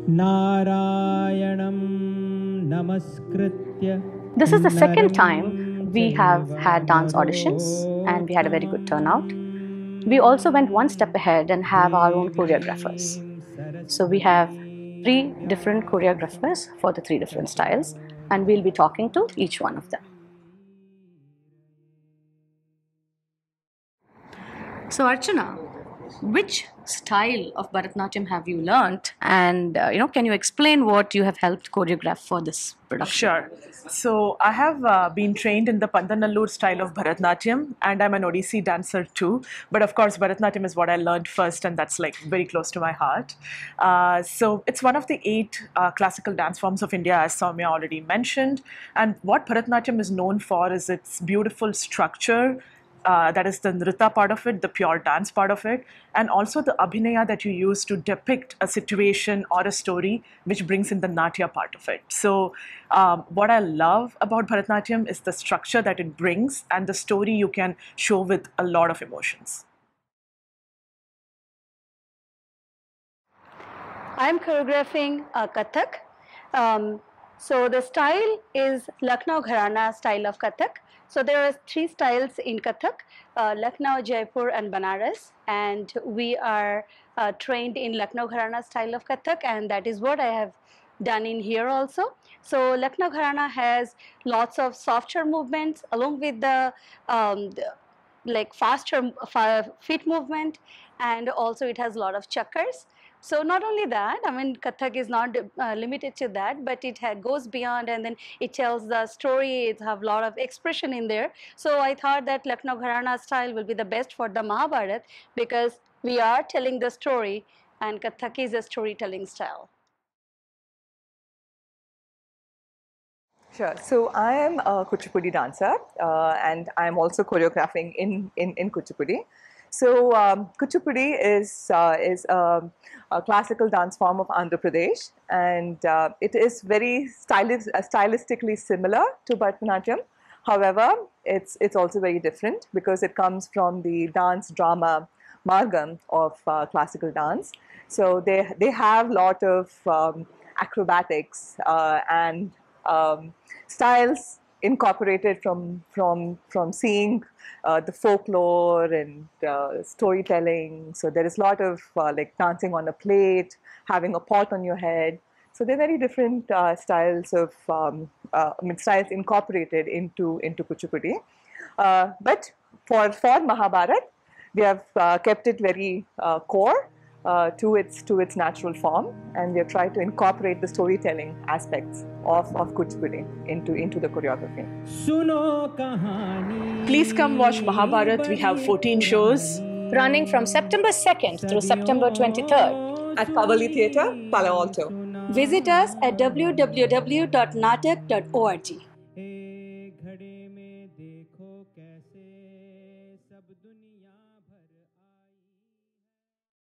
Narayanam Namaskritya. This is the second time we have had dance auditions and we had a very good turnout. We also went one step ahead and have our own choreographers. So we have three different choreographers for the three different styles, and we'll be talking to each one of them. So Archana, which style of Bharatnatyam have you learnt, and can you explain what you have helped choreograph for this production? Sure. So I have been trained in the Pandanallur style of Bharatnatyam, and I'm an Odissi dancer too. But of course, Bharatnatyam is what I learned first, and that's like very close to my heart. So it's one of the 8 classical dance forms of India, as Soumya already mentioned. And what Bharatnatyam is known for is its beautiful structure. That is the nrita part of it, the pure dance part of it, and also the abhinaya that you use to depict a situation or a story, which brings in the natya part of it. So what I love about Bharatnatyam is the structure that it brings and the story you can show with a lot of emotions. I'm choreographing Kathak. So the style is Lucknow Gharana style of Kathak. So there are 3 styles in Kathak, Lucknow, Jaipur and Banaras, and we are trained in Lucknow Gharana style of Kathak, and that is what I have done in here also. So Lucknow Gharana has lots of softer movements along with like faster feet movement, and also it has a lot of chakras. So not only that, I mean, Kathak is not limited to that, but it goes beyond, and then it tells the story. It have a lot of expression in there. So I thought that Lucknow Gharana style will be the best for the Mahabharat, because we are telling the story, and Kathak is a storytelling style. Sure. So I am a Kuchipudi dancer, and I'm also choreographing in Kuchipudi. So Kuchipudi is a classical dance form of Andhra Pradesh, and it is very stylistically similar to Bharatanatyam. However, it's also very different because it comes from the dance drama margam of classical dance. So they have a lot of acrobatics and styles incorporated from seeing the folklore and storytelling. So there is a lot of like dancing on a plate, having a pot on your head. So they're very different styles of styles incorporated into Kuchipudi. But for Mahabharat, we have kept it very core to its natural form, and we have tried to incorporate the storytelling aspects of Kuchipudi into the choreography. Please come watch Mahabharat. We have 14 shows Running from September 2nd through September 23rd. At Kavali Theatre, Palo Alto. Visit us at www.natak.org.